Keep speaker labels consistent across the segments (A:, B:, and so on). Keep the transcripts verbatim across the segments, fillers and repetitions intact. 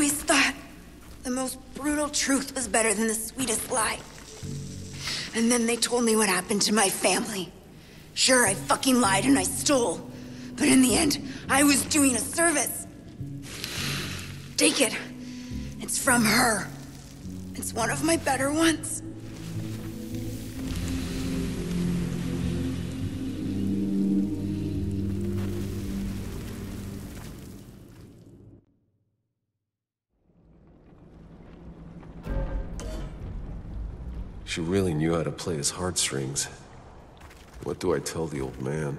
A: always thought the most brutal truth was better than the sweetest lie. And then they told me what happened to my family. Sure, I fucking lied and I stole. But in the end, I was doing a service. Take it. It's from her. It's one of my better ones.
B: She really knew how to play his heartstrings. What do I tell the old man?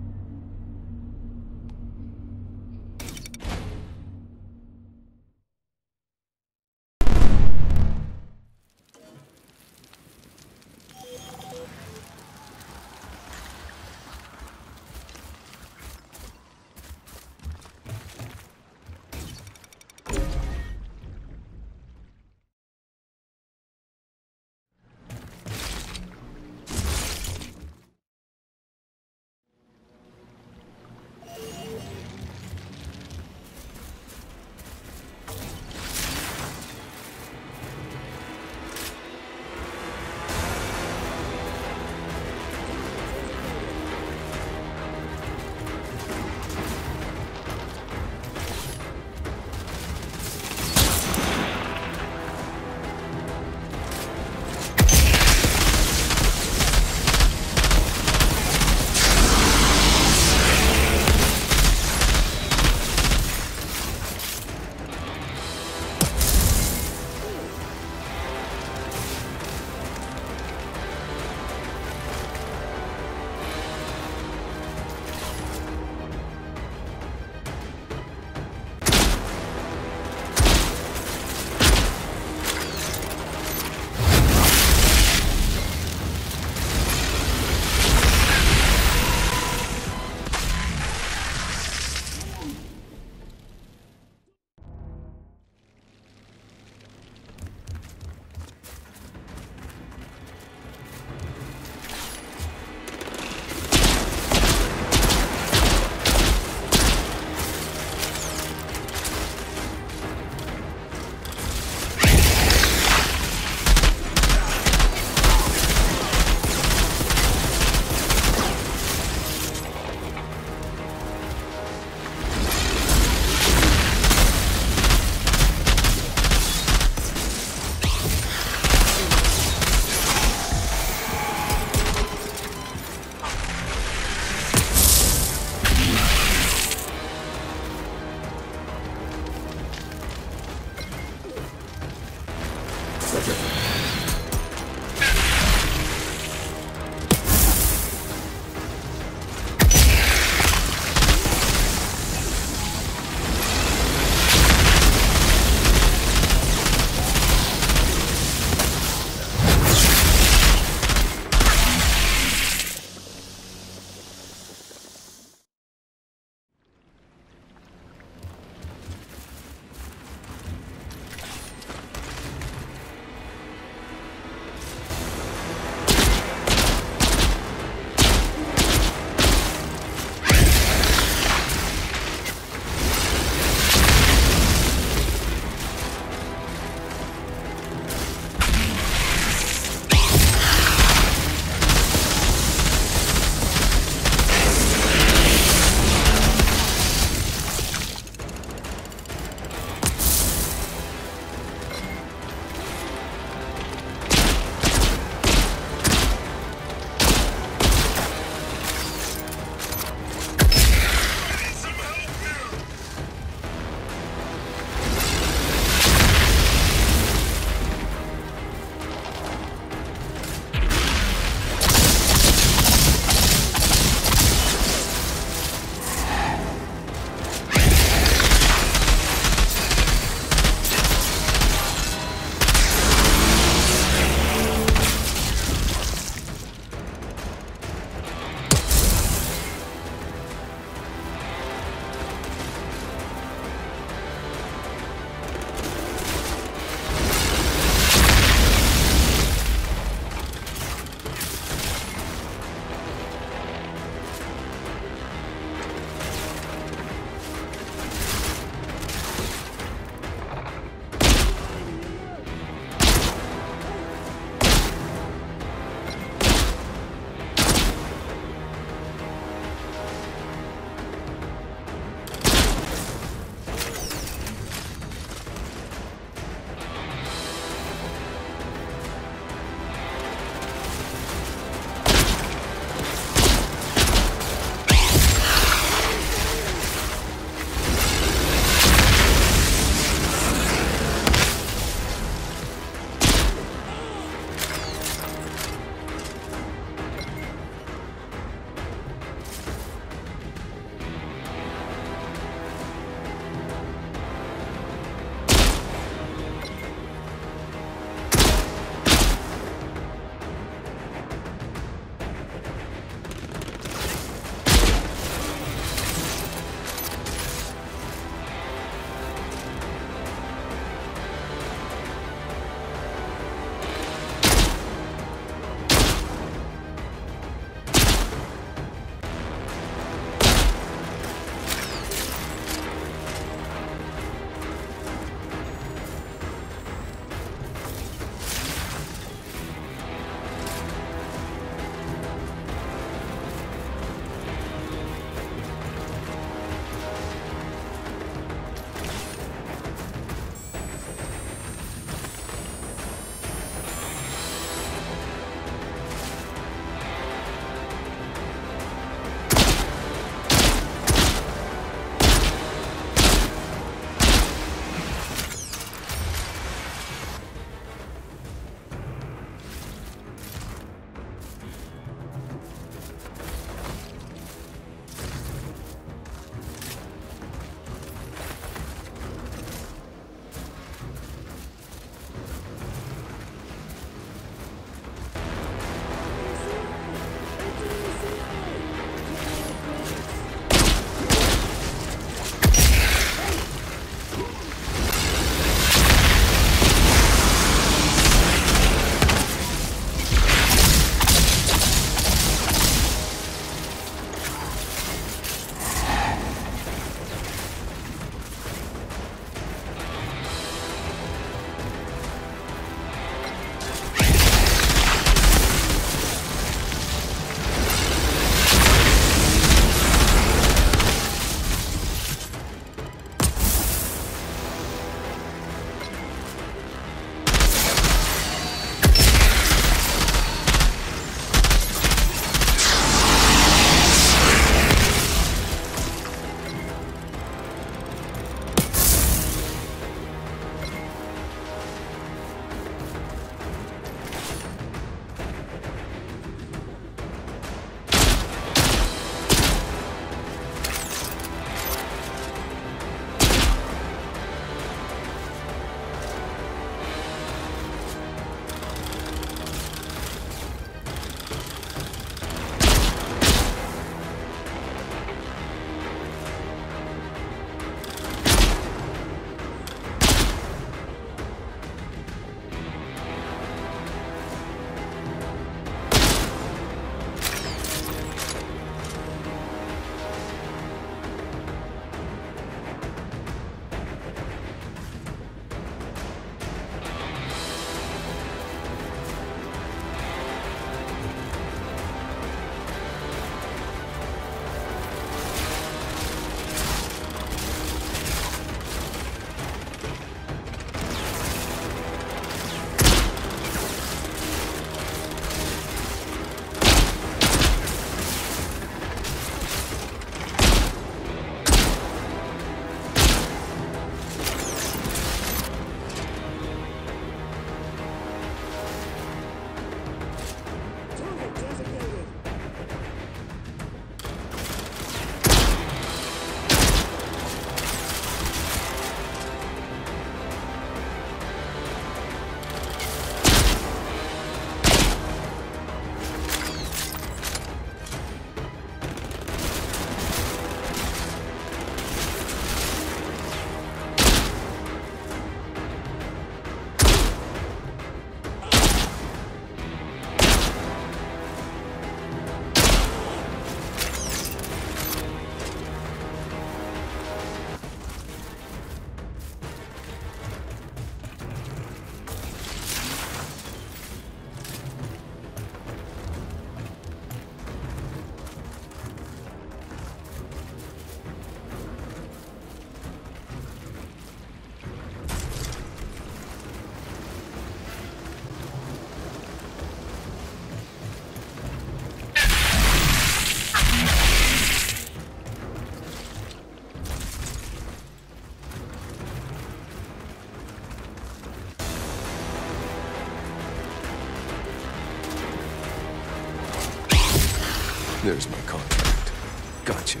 B: There's my contract. Gotcha.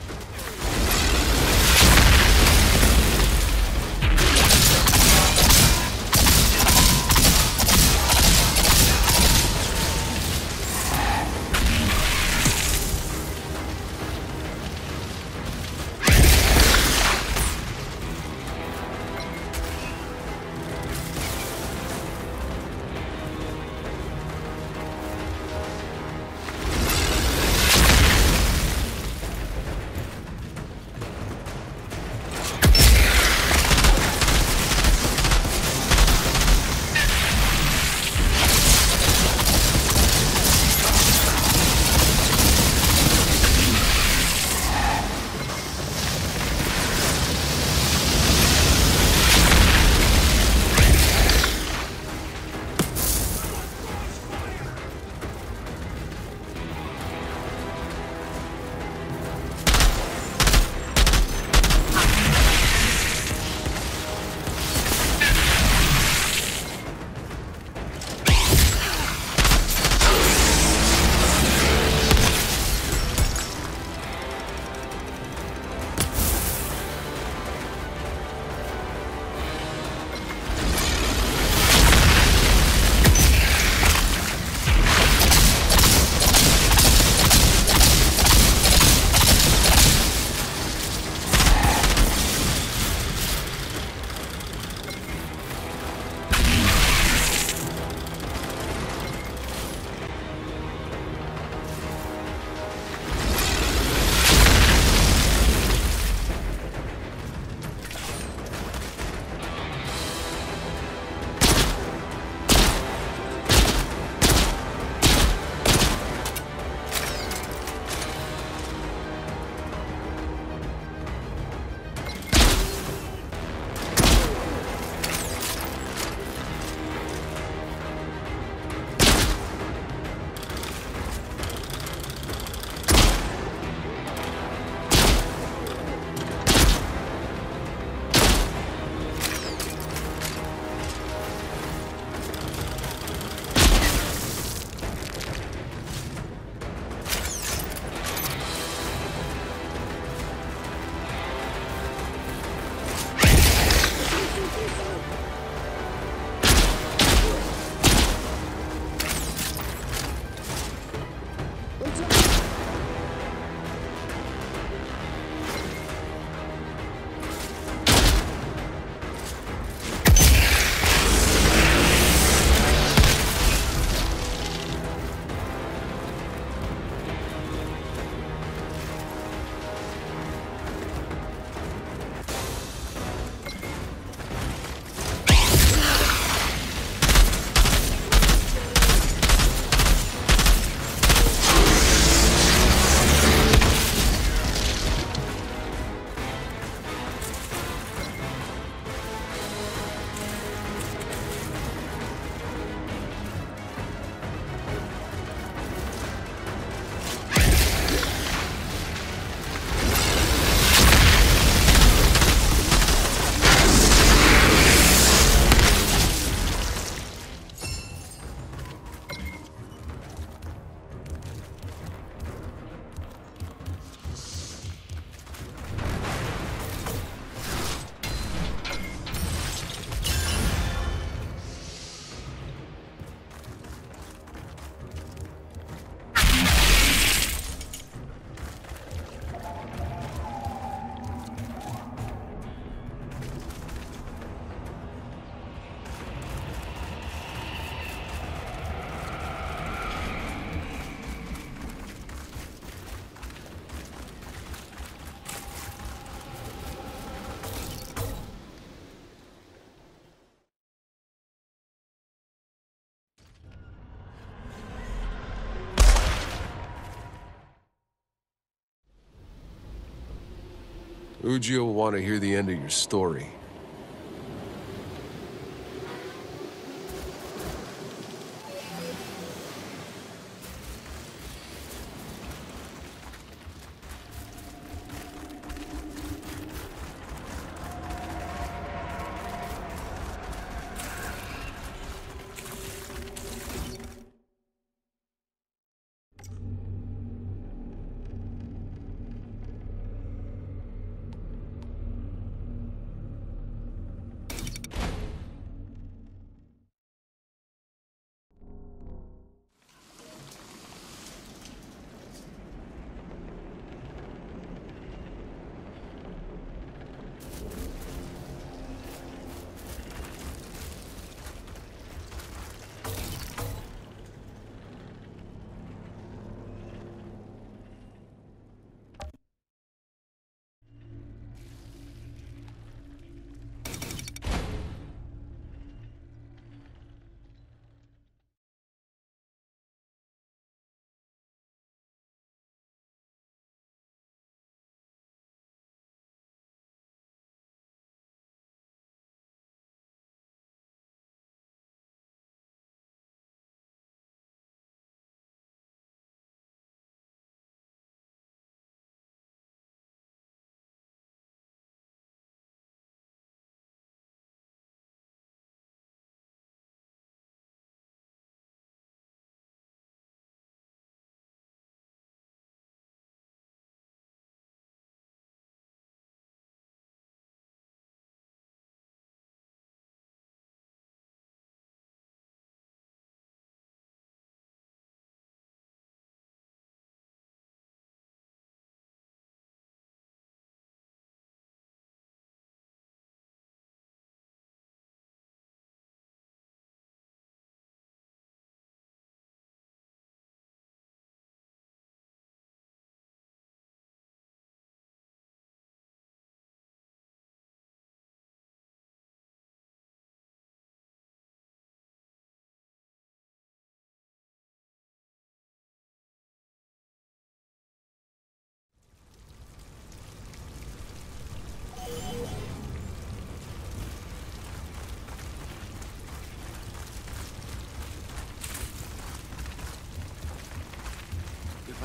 B: Uji will want to hear the end of your story.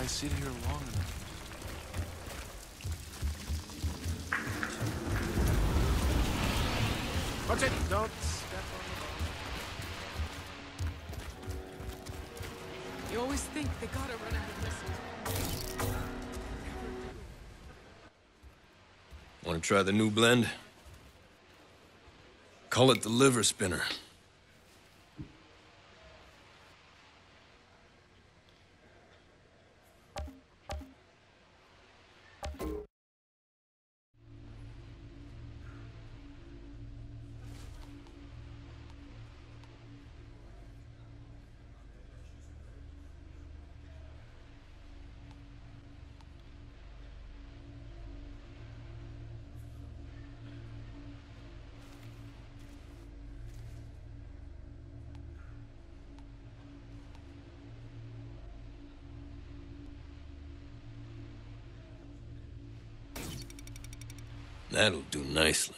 C: I sit here long enough. Watch it! Don't step on the ball.
D: You always think they gotta run out of missiles.
E: Want to try the new blend? Call it the liver spinner. That'll do nicely.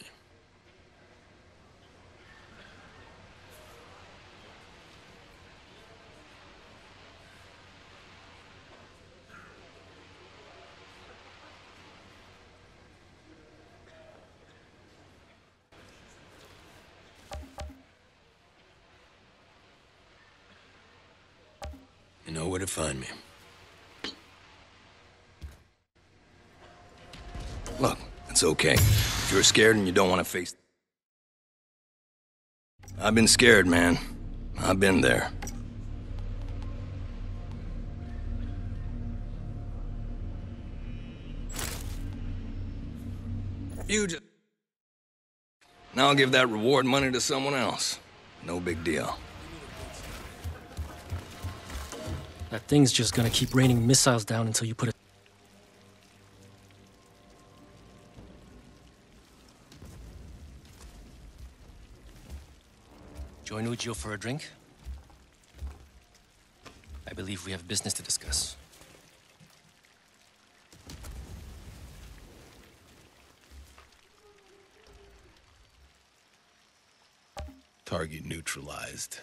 E: You know where to find me. Look, it's okay. If you're scared and you don't want to face... I've been scared, man. I've been there. You just... Now I'll give that reward money to someone else. No big deal.
F: That thing's just gonna keep raining missiles down until you put it. Join Ujio for a drink? I believe we have business to discuss.
E: Target neutralized.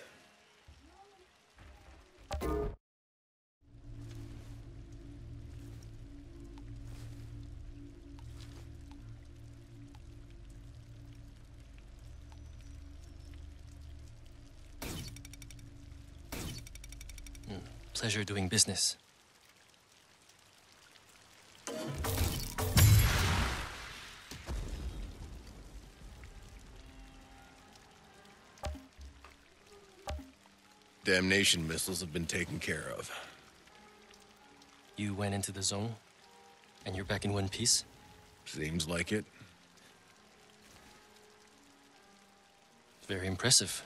F: Pleasure doing business.
E: Damnation missiles have been taken care of.
F: You went into the zone, and you're back in one piece?
E: Seems like it.
F: Very impressive.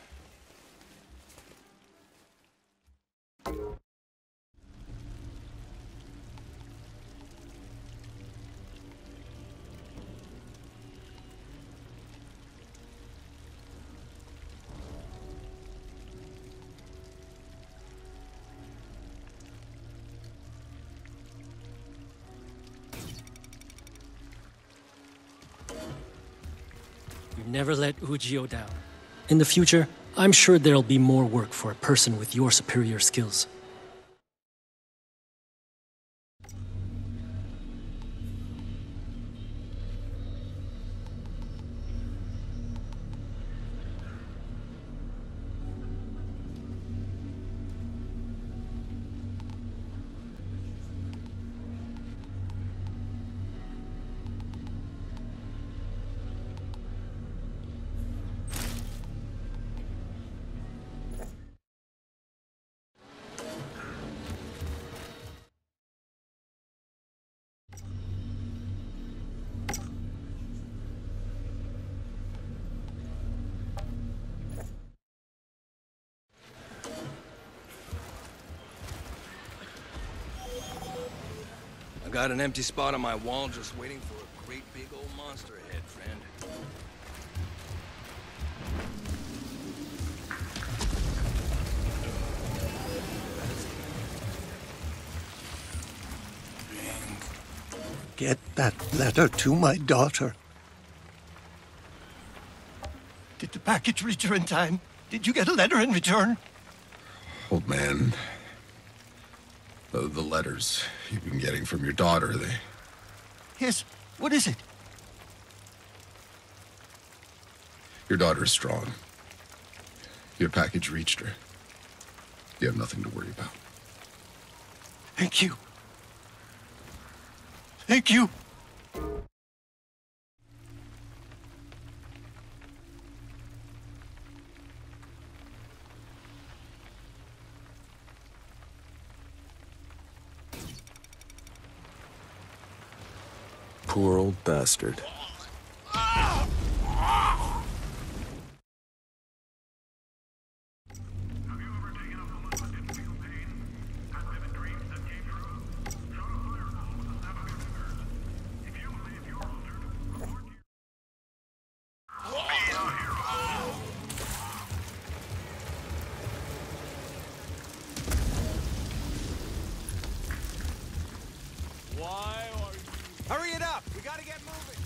F: You never let Ujio down. In the future, I'm sure there'll be more work for a person with your superior skills.
E: I got an empty spot on my wall just waiting for a great big old monster ahead, friend.
G: Get that letter to my daughter. Did the package reach her in time? Did you get a letter in return?
B: Old man,
H: Uh, the letters you've been getting from your daughter, they...
G: Yes, what is it?
H: Your daughter is strong. Your package reached her. You have nothing to worry about.
G: Thank you. Thank you.
B: Poor old bastard.
C: Hurry it up! We gotta get moving!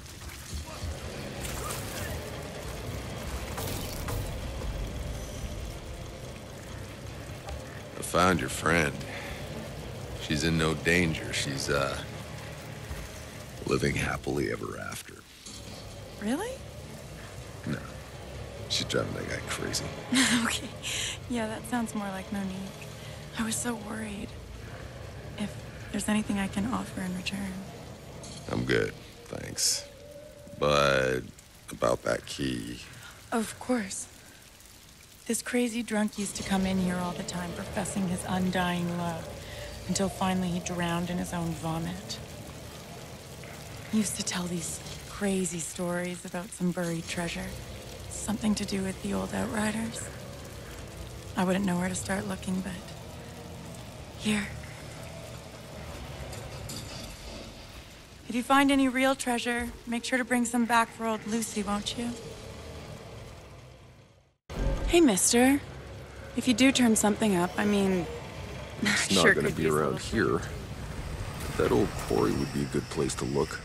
H: I found your friend. She's in no danger. She's, uh... living happily ever after.
I: Really?
H: No. She's driving that guy crazy.
I: Okay. Yeah, that sounds more like Monique. I was so worried. If there's anything I can offer in return.
H: I'm good, thanks. But about that key...
I: Of course. This crazy drunk used to come in here all the time, professing his undying love, until finally he drowned in his own vomit. He used to tell these crazy stories about some buried treasure. Something to do with the old Outriders. I wouldn't know where to start looking, but... here. If you find any real treasure, make sure to bring some back for old Lucy, won't you? Hey, mister. If you do turn something up, I mean...
B: It's
I: sure
B: not gonna
I: could
B: be
I: use a
B: around
I: little-
B: here. That old quarry would be a good place to look.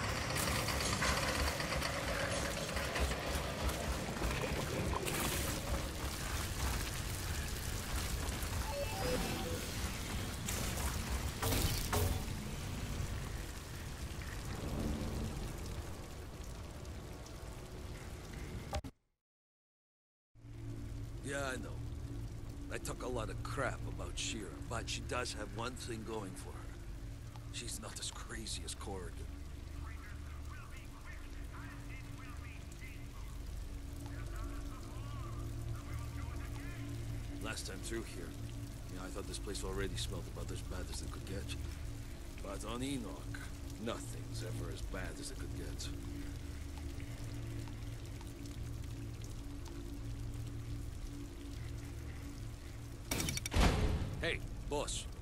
J: Yeah, I know. I talk a lot of crap about Shira, but she does have one thing going for her. She's not as crazy as Corrigan. Last time through here, you know, I thought this place already smelled about as bad as it could get. But on Enoch, nothing's ever as bad as it could get. Hey, boss.